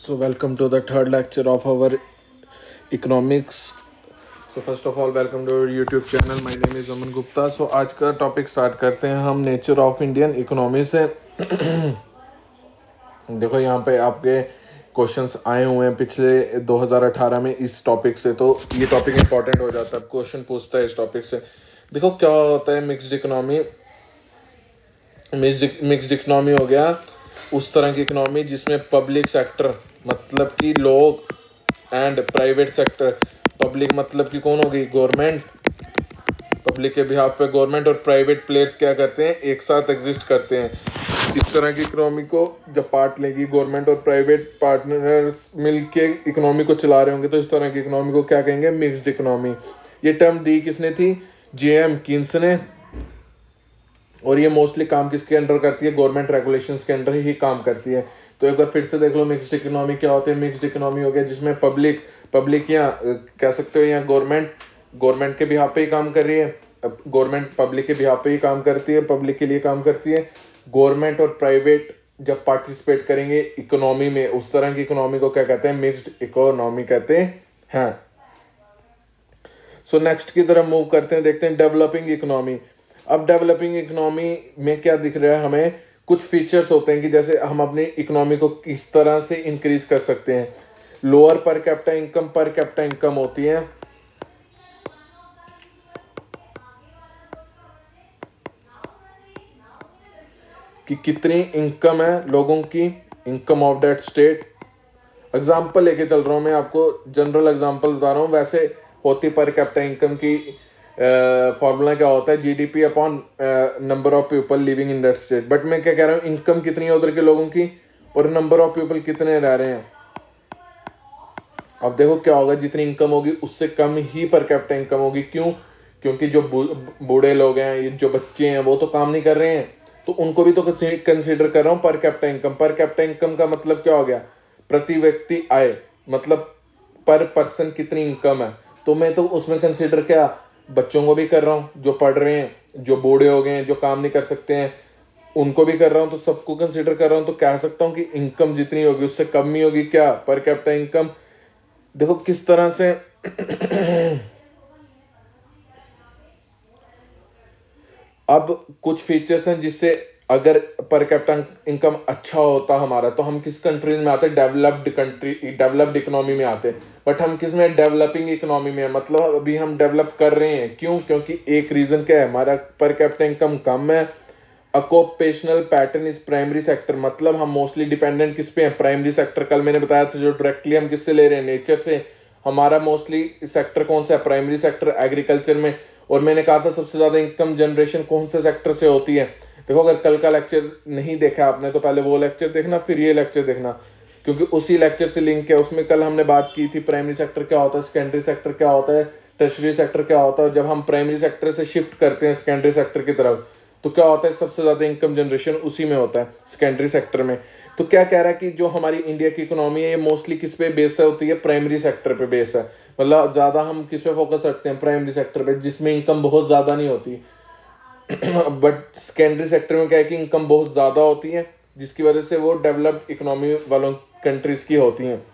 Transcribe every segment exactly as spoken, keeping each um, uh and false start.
So welcome to the third lecture of our economics. So first of all, welcome to our YouTube channel. My name is Aman Gupta. So आज का topic start करते हैं हम nature of Indian economy से. देखो यहाँ पे आपके क्वेश्चंस आए हुए हैं पिछले दो हज़ार अठारह में इस टॉपिक से, तो ये टॉपिक इंपॉर्टेंट हो जाता है. क्वेश्चन पूछता है इस टॉपिक से. देखो क्या होता है mixed economy. Mixed mixed economy हो गया उस तरह की इकोनॉमी जिसमें पब्लिक सेक्टर मतलब कि लोग एंड प्राइवेट सेक्टर. पब्लिक मतलब कि कौन होगी, गवर्नमेंट. पब्लिक के बिहाफ पे गवर्नमेंट और प्राइवेट प्लेयर्स क्या करते हैं, एक साथ एग्जिस्ट करते हैं. इस तरह की इकोनॉमी को जब पार्ट लेगी गवर्नमेंट और प्राइवेट पार्टनर्स मिलके इकोनॉमी को चला रहे होंगे, तो इस तरह की इकोनॉमी को क्या कहेंगे, मिक्स्ड इकोनॉमी. ये टर्म दी किसने थी, जे एम कीन्स ने. और ये मोस्टली काम किसके अंडर करती है, गवर्नमेंट रेगुलेशंस के अंडर ही काम करती है. तो एक बार फिर से देख लो मिक्स्ड इकोनॉमी क्या होती है. मिक्स्ड इकोनॉमी हो गया जिसमें पब्लिक पब्लिक या कह सकते हो या गवर्नमेंट गवर्नमेंट के बिहाफ पे ही काम कर रही है. गवर्नमेंट पब्लिक के बिहाफ पे ही काम करती है, पब्लिक के लिए काम करती है. गवर्नमेंट और प्राइवेट जब पार्टिसिपेट करेंगे इकोनॉमी में, उस तरह की इकोनॉमी को क्या कहते हैं, मिक्स्ड इकोनॉमी कहते हैं. सो नेक्स्ट की तरफ मूव करते हैं, देखते हैं डेवलपिंग इकोनॉमी. अब डेवलपिंग इकोनॉमी में क्या दिख रहा है हमें, कुछ फीचर्स होते हैं कि जैसे हम अपनी इकोनॉमी को किस तरह से इंक्रीज कर सकते हैं. Lower per capita income per capita income होती है. कि कितनी इनकम है लोगों की, income of that state. Example लेके चल रहा हूं मैं आपको, जनरल एग्जांपल बता रहा हूं. वैसे होती पर कैपिटा इनकम की फॉर्मूला uh, क्या होता है, GDP upon number of people living in that state. But मैं क्या कह रहा हूँ, इनकम कितनी है उधर के लोगों की और नंबर ऑफ पीपल कितने रह रहे हैं. अब देखो क्या होगा, जितनी इनकम होगी उससे कम ही पर कैपिटा इनकम होगी. क्यों, क्योंकि जो बूढ़े लोग हैं, जो बच्चे हैं, वो तो काम नहीं कर रहे हैं, तो उनको भी तो कंसीडर कर रहा हूँ per capita income. Per capita income का मतलब क्या हो गया, प्रति व्यक्ति आय, मतलब पर पर्सन कितनी इनकम है. तो मैं तो उसमें कंसीडर क्या, बच्चों को भी कर रहा हूँ, जो पढ़ रहे हैं, जो बूढ़े हो गए हैं, जो काम नहीं कर सकते हैं, उनको भी कर रहा हूँ. तो सबको कंसीडर कर रहा हूँ. तो कह सकता हूँ कि इनकम जितनी होगी उससे कम ही होगी क्या, पर कैपिटा इनकम. देखो किस तरह से अब कुछ फीचर्स हैं जिससे अगर पर कैपिटा इनकम अच्छा होता हमारा, तो हम किस कंट्रीज में आते, डेवलप्ड कंट्री, डेवलप्ड इकोनॉमी में आते. बट हम किस में, डेवलपिंग इकोनॉमी में. मतलब अभी हम डेवलप कर रहे हैं. क्यों, क्योंकि एक रीजन क्या है, हमारा पर कैपिटा इनकम कम है. Occupational pattern is primary sector, मतलब हम मोस्टली डिपेंडेंट किस पे हैं, प्राइमरी सेक्टर. कल मैंने बताया था जो डायरेक्टली हम किससे ले रहे हैं, नेचर से. हमारा मोस्टली सेक्टर कौन सा है, प्राइमरी सेक्टर, एग्रीकल्चर में. और मैंने कहा था सबसे ज्यादा इनकम जनरेशन कौन से सेक्टर से होती है. देखो अगर कल का लेक्चर नहीं देखा आपने तो पहले वो लेक्चर देखना, फिर ये लेक्चर देखना, क्योंकि उसी लेक्चर से लिंक है. उसमें कल हमने बात की थी प्राइमरी सेक्टर क्या होता है, सेकेंडरी सेक्टर क्या होता है, टर्शियरी सेक्टर क्या होता है. जब हम प्राइमरी सेक्टर से शिफ्ट करते हैं सेकेंडरी सेक्टर की तरफ, तो क्या होता है, सबसे ज्यादा इनकम जनरेशन उसी में होता है, सेकेंडरी सेक्टर में. तो क्या कह रहा है कि जो हमारी इंडिया की इकोनॉमी है ये मोस्टली किस पे बेस होती है, प्राइमरी सेक्टर पे बेस है. मतलब ज्यादा हम किस पे फोकस रखते हैं, प्राइमरी सेक्टर पे, जिसमें इनकम बहुत ज्यादा नहीं होती. बट सेकेंडरी सेक्टर में क्या है कि इनकम बहुत ज्यादा होती है, जिसकी वजह से वो डेवलप्ड इकोनॉमी वालों कंट्रीज की होती हैं.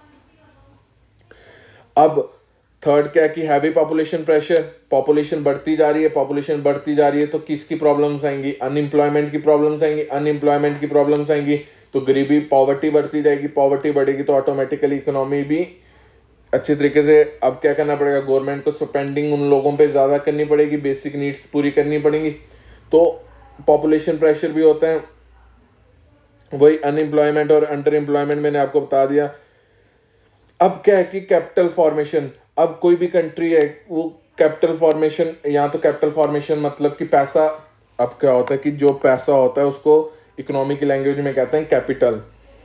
अब थर्ड क्या है कि हैवी पॉपुलेशन प्रेशर. पॉपुलेशन बढ़ती जा रही है, पॉपुलेशन बढ़ती जा रही है तो किसकी प्रॉब्लम्स आएंगी, अनएम्प्लॉयमेंट की प्रॉब्लम्स आएंगी. अनएम्प्लॉयमेंट की प्रॉब्लम्स आएंगी तो गरीबी, पॉवर्टी बढ़ती जाएगी. पॉवर्टी बढ़ेगी तो ऑटोमेटिकली इकोनॉमी भी अच्छी तरीके से. अब क्या करना पड़ेगा, गवर्नमेंट को स्पेंडिंग उन लोगों पे ज़्यादा करनी पड़ेगी, बेसिक नीड्स पूरी करनी पड़ेंगी. तो पॉपुलेशन प्रेशर भी होता है. वही अनएम्प्लॉयमेंट और अंडर एम्प्लॉयमेंट मैंने आपको बता दिया. अब क्या है कि कैपिटल फॉर्मेशन. अब कोई भी कंट्री है वो कैपिटल फॉर्मेशन, यहाँ तो कैपिटल फॉर्मेशन मतलब कि पैसा. अब क्या होता है कि जो पैसा होता है उसको इकोनॉमी की लैंग्वेज में कहते हैं कैपिटल.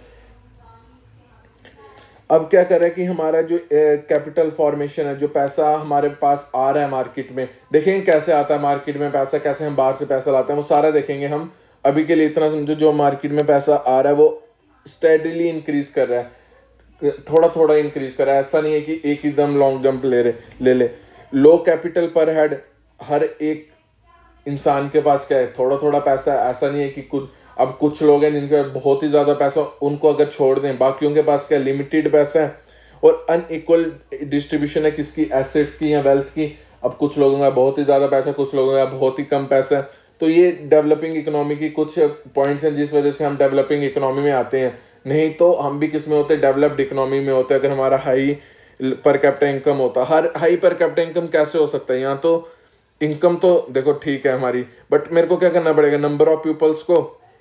अब क्या कर रहा है कि हमारा जो कैपिटल फॉर्मेशन है, जो पैसा हमारे पास आ रहा है मार्केट में, देखेंगे कैसे आता है मार्केट में पैसा, कैसे हम बाहर से पैसा लाते हैं, वो सारा देखेंगे हम. अभी के लिए इतना समझो, जो मार्केट में पैसा आ रहा है वो स्टेडीली इंक्रीज कर रहा है, थोड़ा थोड़ा इंक्रीज कर रहा है. ऐसा नहीं है कि एक ही दम लॉन्ग जंप ले रहे ले ले लो कैपिटल पर हेड. हर एक इंसान के पास क्या है, थोड़ा थोड़ा पैसा है. ऐसा नहीं है कि कुछ अब कुछ लोग हैं जिनके पास बहुत ही ज़्यादा पैसा, उनको अगर छोड़ दें, बाकियों के पास क्या लिमिटेड पैसा है और अनइक्वल डिस्ट्रीब्यूशन है किसकी, एसेट्स की या वेल्थ की। अब कुछ लोगों का बहुत ही ज़्यादा पैसा, कुछ लोगों का बहुत ही कम पैसा है। तो ये डेवलपिंग इकोनॉमी की कुछ पॉइंट्स हैं जिस वजह से हम डेवलपिंग इकोनॉमी में आते हैं। नहीं तो हम भी किस में होते, डेवलप्ड इकोनॉमी में होते। अगर हमारा हाई पर कैपिटा इनकम होता, हर हाई पर कैपिटा इनकम कैसे हो सकता है, यहाँ तो इनकम तो देखो ठीक है हमारी, बट मेरे को क्या करना पड़ेगा, नंबर ऑफ पीपल्स को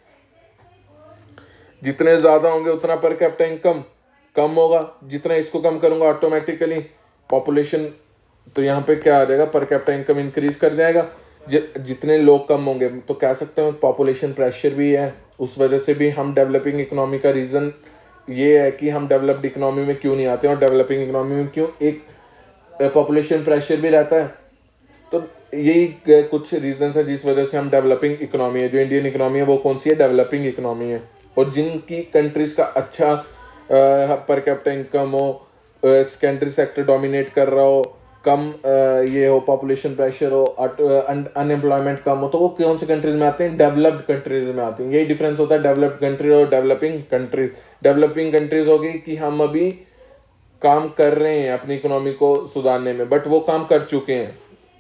जितने ज्यादा होंगे उतना पर कैपिटा इनकम कम होगा, जितना इसको कम करूंगा ऑटोमेटिकली पॉपुलेशन, तो यहाँ पे क्या आ जाएगा, पर कैपिटा इनकम इंक्रीज कर जाएगा। ज, जितने लोग कम होंगे तो कह सकते हैं पॉपुलेशन प्रेशर भी है, उस वजह से भी हम डेवलपिंग इकोनॉमी का रीजन ये है कि हम डेवलप्ड इकोनॉमी में क्यों नहीं आते और डेवलपिंग इकोनॉमी में क्यों, एक पॉपुलेशन प्रेशर भी रहता है। तो यही कुछ रीजंस है जिस वजह से हम डेवलपिंग इकोनॉमी है, जो इंडियन इकोनॉमी है वो कौन सी है, डेवलपिंग इकोनॉमी है। और जिनकी कंट्रीज का अच्छा पर कैपिटा इनकम हो, सेकेंडरी सेक्टर डोमिनेट कर रहा हो, कम uh, ये हो, पॉपुलेशन प्रेशर हो, अनएम्प्लॉयमेंट कम हो, तो वो कौन से कंट्रीज में आते हैं, डेवलप्ड कंट्रीज में आते हैं। यही डिफरेंस होता है डेवलप्ड कंट्री और डेवलपिंग कंट्रीज। डेवलपिंग कंट्रीज होगी कि हम अभी काम कर रहे हैं अपनी इकोनॉमी को सुधारने में, बट वो काम कर चुके हैं।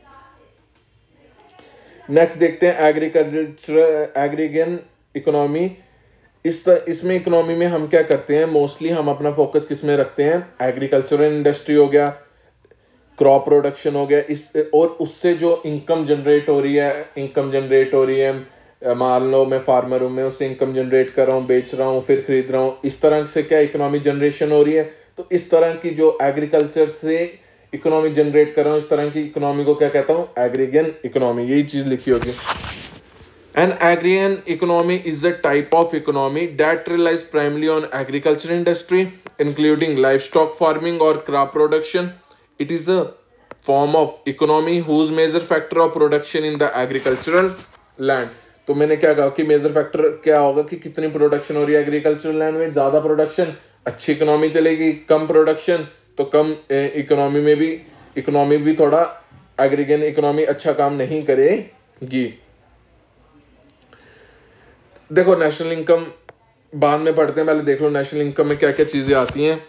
नेक्स्ट देखते हैं एग्रीकल्चर एग्रीगेन इकोनॉमी। इस इसमें इकोनॉमी में हम क्या करते हैं, मोस्टली हम अपना फोकस किस में रखते हैं, एग्रीकल्चरल इंडस्ट्री हो गया, क्रॉप प्रोडक्शन हो गया, इस और उससे जो इनकम जनरेट हो रही है, इनकम जनरेट हो रही है, मान लो मैं फार्मर हूँ, मैं उससे इनकम जनरेट कर रहा हूँ, बेच रहा हूँ, फिर खरीद रहा हूँ, इस तरह से क्या इकोनॉमी जनरेशन हो रही है। तो इस तरह की जो एग्रीकल्चर से इकोनॉमी जनरेट कर रहा हूँ, इस तरह की इकोनॉमी को क्या कहता हूँ, एग्रीगेन इकोनॉमी। यही चीज लिखी होगी। An agrarian economy is a type of economy that relies primarily on agriculture industry, including livestock farming or crop production. It is a form of economy whose major factor of production in the agricultural land. तो मैंने क्या कहा कि major factor क्या होगा कि कितनी production हो रही है एग्रीकल्चरल लैंड में। ज़्यादा प्रोडक्शन अच्छी इकोनॉमी चलेगी, कम प्रोडक्शन तो कम इकोनॉमी में भी इकोनॉमी भी थोड़ा एग्रीगेन इकोनॉमी अच्छा काम नहीं करेगी। देखो नेशनल इनकम बाद में पढ़ते हैं, पहले देख लो नेशनल इनकम में क्या क्या चीजें आती हैं।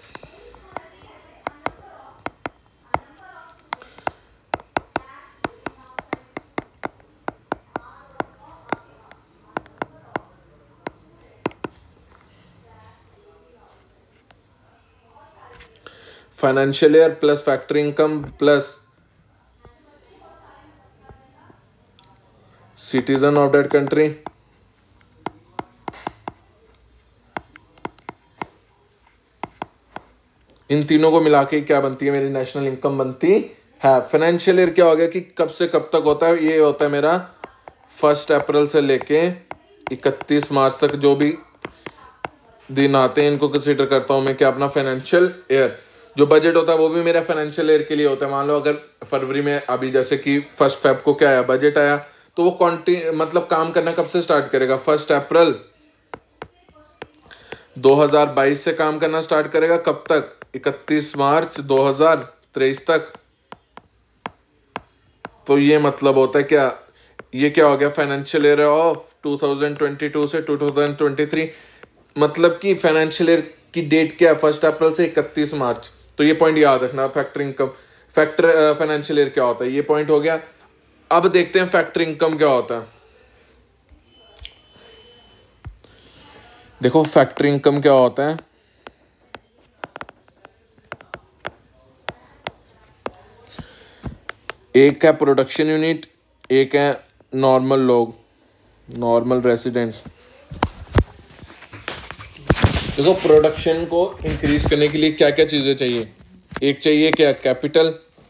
Financial year plus factory income plus citizen of that country, इन तीनों को मिला के क्या बनती है, मेरी नेशनल इनकम बनती है। फाइनेंशियल ईयर क्या हो गया कि कब से कब तक होता है, ये होता है मेरा फर्स्ट अप्रैल से लेके इकतीस मार्च तक जो भी दिन आते हैं इनको कंसीडर करता हूं मैं क्या, अपना फाइनेंशियल ईयर। जो बजट होता है वो भी मेरा फाइनेंशियल ईयर के लिए होता है। मान लो अगर फरवरी में अभी जैसे कि फर्स्ट फेब को क्या आया, बजट आया, तो वो कॉन्टिन्यू मतलब काम करना कब से स्टार्ट करेगा, फर्स्ट अप्रैल दो हज़ार बाईस से काम करना स्टार्ट करेगा। कब तक, इकतीस मार्च दो हज़ार तेईस तक। तो ये मतलब होता है क्या, ये क्या हो गया, फाइनेंशियल ईयर ऑफ दो हज़ार बाईस से दो हज़ार तेईस, मतलब कि फाइनेंशियल ईयर की डेट क्या है, फर्स्ट अप्रैल से इकतीस मार्च। तो ये पॉइंट याद रखना। Factor income, factor financial year क्या होता है, ये पॉइंट हो गया। अब देखते हैं फैक्टर इनकम क्या होता है। देखो फैक्टर इनकम क्या होता है, एक है प्रोडक्शन यूनिट, एक है नॉर्मल लोग, नॉर्मल रेसिडेंट। देखो प्रोडक्शन को इंक्रीज करने के लिए क्या क्या चीजें चाहिए, एक चाहिए क्या, कैपिटल,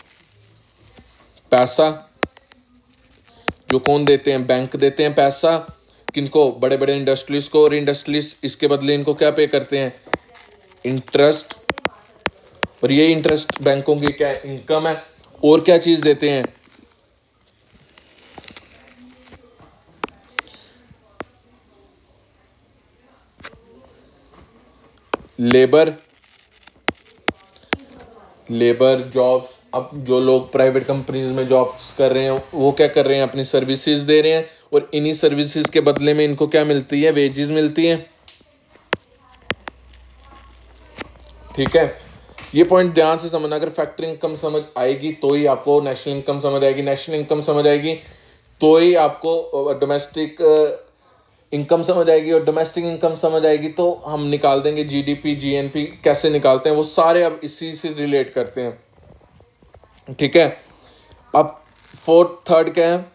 पैसा, जो कौन देते हैं, बैंक देते हैं पैसा किनको, बड़े बड़े इंडस्ट्रीज को, और इंडस्ट्रीज इसके बदले इनको क्या पे करते हैं, इंटरेस्ट, और ये इंटरेस्ट बैंकों की क्या इनकम है। और क्या चीज देते हैं, लेबर, लेबर जॉब्स। अब जो लोग प्राइवेट कंपनीज में जॉब्स कर रहे हैं वो क्या कर रहे हैं, अपनी सर्विसेज दे रहे हैं, और इन्हीं सर्विसेज के बदले में इनको क्या मिलती है, वेजेस मिलती हैं। ठीक है, ये पॉइंट ध्यान से समझना। अगर फैक्टर इनकम समझ आएगी तो ही आपको नेशनल इनकम समझ आएगी, नेशनल इनकम समझ आएगी तो ही आपको डोमेस्टिक इनकम समझ आएगी, और डोमेस्टिक इनकम समझ आएगी तो हम निकाल देंगे जीडीपी, जीएनपी कैसे निकालते हैं, वो सारे अब इसी से रिलेट करते हैं। ठीक है, अब फोर्थ थर्ड क्या है,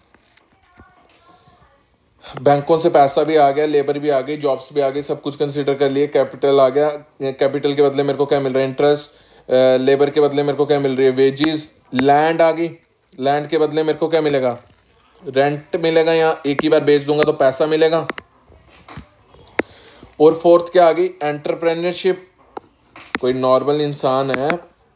बैंकों से पैसा भी आ गया, लेबर भी आ गई, जॉब्स भी आ गई, सब कुछ कंसीडर कर लिए, कैपिटल आ गया, कैपिटल के बदले मेरे को क्या मिल रहा है, इंटरेस्ट, लेबर के बदले मेरे को क्या मिल रही है, वेजेस, लैंड आ गई, लैंड के बदले मेरे को क्या मिलेगा, रेंट मिलेगा, या एक ही बार बेच दूंगा तो पैसा मिलेगा। और फोर्थ क्या आ गई, एंटरप्रेन्योरशिप। कोई नॉर्मल इंसान है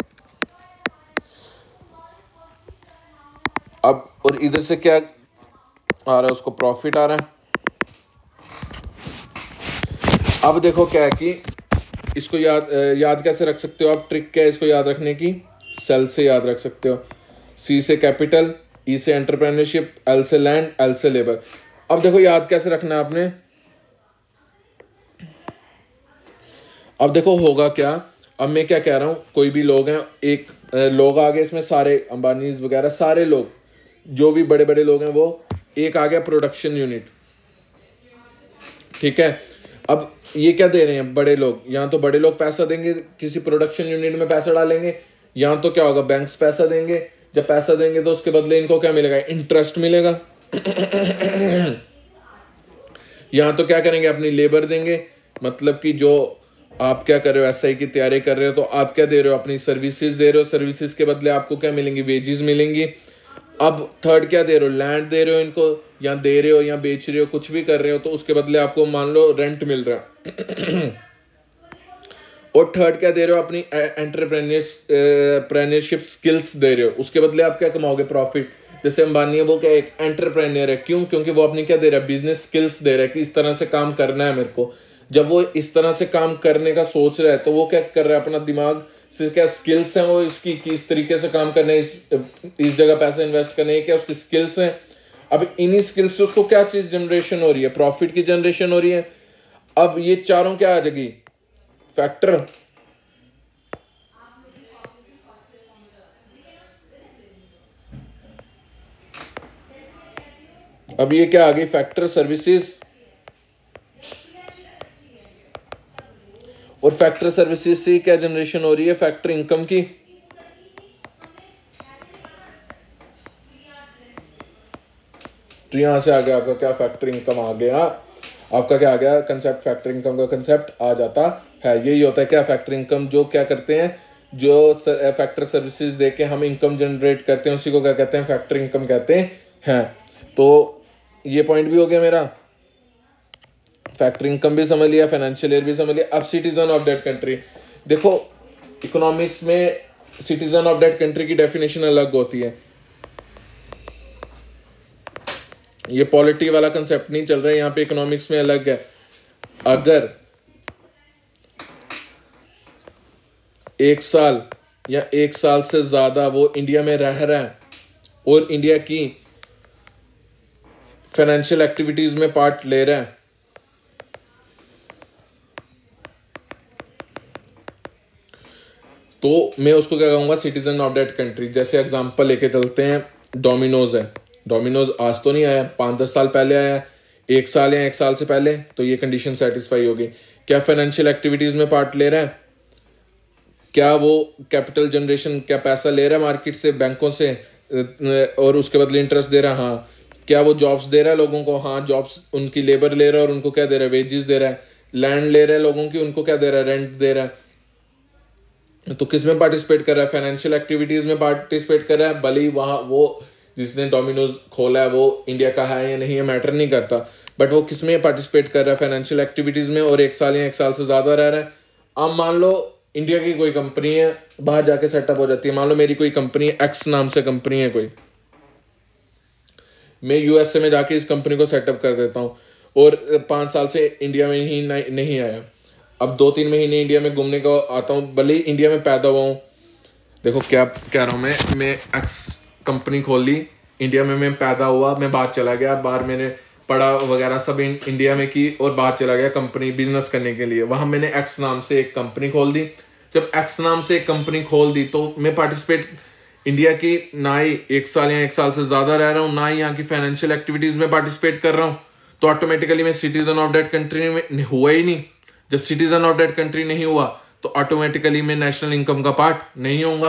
अब, और इधर से क्या आ रहा है, उसको प्रॉफिट आ रहा है। अब देखो क्या है कि इसको याद याद कैसे रख सकते हो आप, ट्रिक क्या है इसको याद रखने की, सेल से याद रख सकते हो। सी से कैपिटल, ई से एंटरप्रेन्योरशिप, एल से लैंड, एल से लेबर। अब देखो याद कैसे रखना है आपने। अब देखो होगा क्या, अब मैं क्या कह रहा हूं, कोई भी लोग हैं, एक लोग आ गए इसमें, सारे अंबानीज वगैरह सारे लोग जो भी बड़े बड़े लोग हैं, वो एक आ गया प्रोडक्शन यूनिट। ठीक है, अब ये क्या दे रहे हैं बड़े लोग, या तो बड़े लोग पैसा देंगे किसी प्रोडक्शन यूनिट में पैसा डालेंगे, या तो क्या होगा, बैंक्स पैसा देंगे। जब पैसा देंगे तो उसके बदले इनको क्या मिलेगा, इंटरेस्ट मिलेगा। या तो क्या करेंगे, अपनी लेबर देंगे, मतलब कि जो आप क्या कर रहे हो, एसआई की तैयारी कर रहे हो तो आप क्या दे रहे हो, अपनी सर्विसेज दे रहे हो, सर्विसेज के बदले आपको क्या मिलेंगी, वेजेस मिलेंगी। अब थर्ड क्या दे रहे हो, लैंड दे रहे हो इनको, या दे रहे हो या बेच रहे हो, कुछ भी कर रहे हो, तो उसके बदले आपको मान लो रेंट मिल रहा है। और थर्ड क्या दे रहे हो, अपनी एंटरप्रेन्योरशिप स्किल्स दे रहे हो, उसके बदले आप क्या कमाओगे, प्रॉफिट। जैसे अंबानी है, वो क्या एक एंटरप्रेन्योर है, क्यों, क्योंकि वो अपनी क्या दे रहा है, बिजनेस स्किल्स दे रहा है कि इस तरह से काम करना है मेरे को। जब वो इस तरह से काम करने का सोच रहा है तो वो क्या कर रहा है, अपना दिमाग से क्या स्किल्स हैं वो इसकी, किस तरीके से काम करना है, इस इस जगह पैसे इन्वेस्ट करने क्या उसकी स्किल्स हैं। अब इन्हीं स्किल्स से उसको क्या चीज जनरेशन हो रही है, प्रॉफिट की जनरेशन हो रही है। अब ये चारों क्या आ जाएगी, फैक्टर। अब ये क्या आ गई, फैक्टर सर्विसेज, और फैक्टर सर्विसेज से क्या जनरेशन हो रही है, फैक्टर इनकम की। तो यहां से आ गया आपका क्या, फैक्टर इनकम आ गया, आपका क्या आ गया कंसेप्ट, फैक्टर इनकम का कंसेप्ट आ जाता है। यही होता है क्या, फैक्टर इनकम, जो क्या करते हैं, जो फैक्टर सर्विसेज देके हम इनकम जनरेट करते हैं उसी को क्या कहते हैं, फैक्टर इनकम कहते हैं। तो ये पॉइंट भी हो गया मेरा, फैक्टर इनकम भी समझ लिया, फाइनेंशियल ईयर भी समझ लिया। अब सिटीजन ऑफ दैट कंट्री, देखो इकोनॉमिक्स में सिटीजन ऑफ दैट कंट्री की डेफिनेशन अलग होती है, ये पॉलिटी वाला कंसेप्ट नहीं चल रहा है यहाँ पे, इकोनॉमिक्स में अलग है। अगर एक साल या एक साल से ज्यादा वो इंडिया में रह रहा है और इंडिया की फाइनेंशियल एक्टिविटीज में पार्ट ले रहा है, तो मैं उसको क्या कहूंगा, सिटीजन ऑफ दैट कंट्री। जैसे एग्जांपल लेके चलते हैं, डोमिनोज है, डोमिनोज आज तो नहीं आया, पाँच दस साल पहले आया, एक साल या एक साल से पहले, तो ये कंडीशन सेटिस्फाई होगी। क्या फाइनेंशियल एक्टिविटीज में पार्ट ले रहा है, क्या वो कैपिटल जनरेशन, क्या पैसा ले रहा है मार्केट से, बैंकों से, और उसके बदले इंटरेस्ट दे रहा है, हाँ। क्या वो जॉब्स दे रहा है लोगों को, हाँ जॉब्स, उनकी लेबर ले रहा है और उनको क्या दे रहा है, वेजेस दे रहा है। लैंड ले रहा है लोगों की, उनको क्या दे रहा है, रेंट दे रहा है। तो किस में पार्टिसिपेट कर रहा है, फाइनेंशियल एक्टिविटीज में पार्टिसिपेट कर रहा है। भले ही वहां वो जिसने डोमिनोज खोला है वो इंडिया का है या नहीं है मैटर नहीं करता, बट वो किस में पार्टिसिपेट कर रहा है, फाइनेंशियल एक्टिविटीज में, और एक साल या एक साल से ज्यादा रह रहा है। अब मान लो इंडिया की कोई कंपनी है, बाहर जाके सेटअप हो जाती है, मान लो मेरी कोई कंपनी है, एक्स नाम से कंपनी है कोई, मैं यूएसए में जाके इस कंपनी को सेटअप कर देता हूँ और पाँच साल से इंडिया में ही नहीं, नहीं आया। अब दो तीन महीने इंडिया में घूमने को आता हूँ, भले ही इंडिया में पैदा हुआ हूँ, देखो क्या कह रहा हूँ मैं मैं एक्स कंपनी खोल ली, इंडिया में मैं पैदा हुआ, मैं बाहर चला गया, बाहर मैंने पढ़ा वगैरह सब इन, इंडिया में की और बाहर चला गया कंपनी बिजनेस करने के लिए। वहाँ मैंने एक्स नाम से एक कंपनी खोल दी। जब एक्स नाम से एक कंपनी खोल दी तो मैं पार्टिसिपेट इंडिया की ना ही एक साल या एक साल से ज़्यादा रह रहा हूँ, ना ही यहाँ की फाइनेंशियल एक्टिविटीज़ में पार्टिसिपेट कर रहा हूँ, तो ऑटोमेटिकली मैं सिटीजन ऑफ दैट कंट्री में हुआ ही नहीं। जब सिटीजन ऑफ दैट कंट्री नहीं हुआ तो ऑटोमेटिकली मैं नेशनल इनकम का पार्ट नहीं होऊंगा।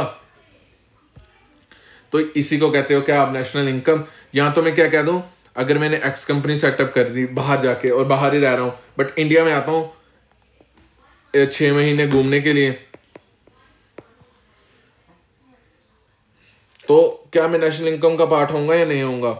तो इसी को कहते हो क्या आप नेशनल इनकम। यहाँ तो मैं क्या कह दूं, अगर मैंने एक्स कंपनी सेटअप कर दी बाहर जाके और बाहर ही रह रहा हूँ, बट इंडिया में आता हूँ छह महीने घूमने के लिए, तो क्या मैं नेशनल इनकम का पार्ट होऊंगा या नहीं होऊंगा?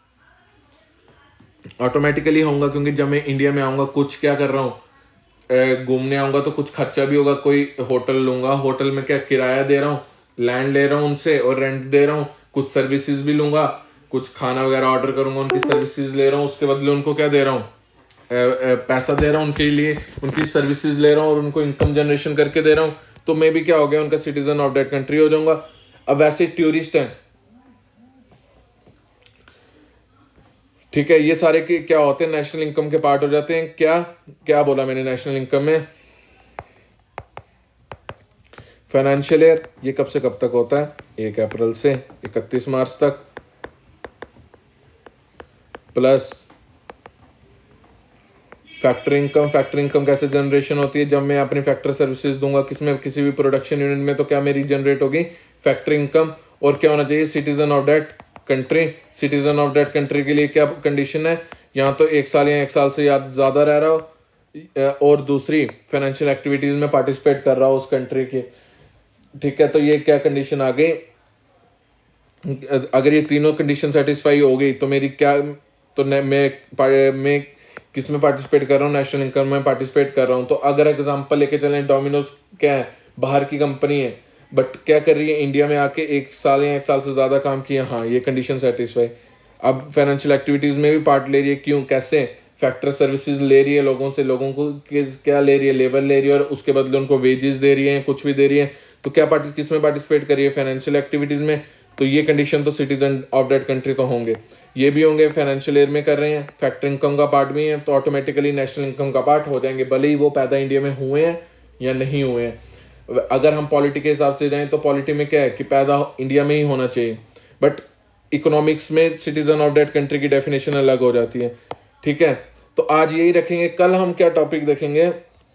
ऑटोमेटिकली होऊंगा, क्योंकि जब मैं इंडिया में आऊंगा कुछ क्या कर रहा हूँ, घूमने आऊंगा तो कुछ खर्चा भी होगा, कोई होटल लूंगा, होटल में क्या किराया दे रहा हूँ, लैंड ले रहा हूँ उनसे और रेंट दे रहा हूँ, कुछ सर्विसेज भी लूंगा, कुछ खाना वगैरह ऑर्डर करूंगा उनकी सर्विसेज ले रहा हूँ, उसके बदले उनको क्या दे रहा हूँ, पैसा दे रहा हूँ उनके लिए, उनकी सर्विसेज ले रहा हूँ और उनको इनकम जनरेशन करके दे रहा हूँ। तो मैं भी क्या हो गया, उनका सिटीजन ऑफ दैट कंट्री हो जाऊंगा। अब वैसे टूरिस्ट हैं, ठीक है, ये सारे के क्या होते हैं, नेशनल इनकम के पार्ट हो जाते हैं। क्या क्या बोला मैंने नेशनल इनकम में? फाइनेंशियल ईयर ये कब से कब तक होता है? एक अप्रैल से इकतीस मार्च तक, plus factory income. Factory income कैसे जनरेशन होती है? जब मैं अपनी फैक्ट्री सर्विसेज दूंगा किसमें, किसी भी प्रोडक्शन यूनिट में, तो क्या मेरी जनरेट होगी फैक्ट्री इनकम। और क्या होना चाहिए, citizen of that country. Citizen of that country के लिए क्या कंडीशन है, यहाँ तो एक साल या एक साल से या ज़्यादा रह रहा हो और दूसरी फाइनेंशियल एक्टिविटीज़ में पार्टिसिपेट कर रहा हो उस कंट्री की, ठीक है। तो ये क्या कंडीशन आ गई, अगर ये तीनों कंडीशन सेटिस्फाई हो गई तो मेरी क्या, तो मैं मैं किस में पार्टिसिपेट कर रहा हूँ, नेशनल इनकम में पार्टिसिपेट कर रहा हूँ। तो अगर एग्जांपल लेके चलें, डोमिनोज क्या है, बाहर की कंपनी है, बट क्या कर रही है, इंडिया में आके एक साल या एक साल से ज़्यादा काम किया, हाँ ये कंडीशन सेटिस्फाई। अब फाइनेंशियल एक्टिविटीज़ में भी पार्ट ले रही है, क्यों, कैसे, फैक्टर सर्विसेज ले रही है लोगों से, लोगों को क्या ले रही है, लेबर ले रही है और उसके बदले उनको वेजेस दे रही है, कुछ भी दे रही है। तो क्या पार्टी किस में पार्टिसिपेट कर रही है, फाइनेंशियल एक्टिविटीज़ में। तो ये कंडीशन तो सिटीजन ऑफ दैट कंट्री तो होंगे, ये भी होंगे, फाइनेंशियल ईयर में कर रहे हैं, फैक्टर इनकम का पार्ट भी है, तो ऑटोमेटिकली नेशनल इनकम का पार्ट हो जाएंगे, भले ही वो पैदा इंडिया में हुए हैं या नहीं हुए हैं। अगर हम पॉलिटी के हिसाब से जाएं तो पॉलिटी में क्या है कि पैदा इंडिया में ही होना चाहिए, बट इकोनॉमिक्स में सिटीजन ऑफ दैट कंट्री की डेफिनेशन अलग हो जाती है, ठीक है। तो आज यही रखेंगे। कल हम क्या टॉपिक देखेंगे,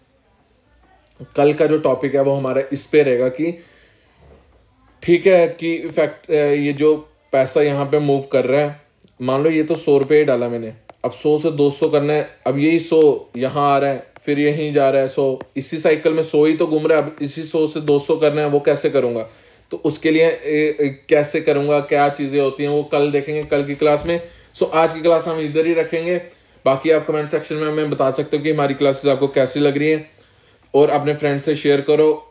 कल का जो टॉपिक है वो हमारा इस पे रहेगा कि ठीक है कि फैक्ट ये जो पैसा यहाँ पे मूव कर रहा है, मान लो ये तो सौ रुपये ही डाला मैंने, अब सौ से दो सौ करना है, अब यही सौ यहाँ आ रहा है, फिर यहीं जा रहा है सौ, इसी साइकिल में सौ ही तो घूम रहा है, अब इसी सौ से दो सौ करना है, वो कैसे करूँगा। तो उसके लिए ए, ए, कैसे करूँगा, क्या चीज़ें होती हैं, वो कल देखेंगे कल की क्लास में। सो आज की क्लास हम इधर ही रखेंगे। बाकी आप कमेंट सेक्शन में हमें बता सकते हो कि हमारी क्लासेस आपको कैसी लग रही है, और अपने फ्रेंड्स से शेयर करो।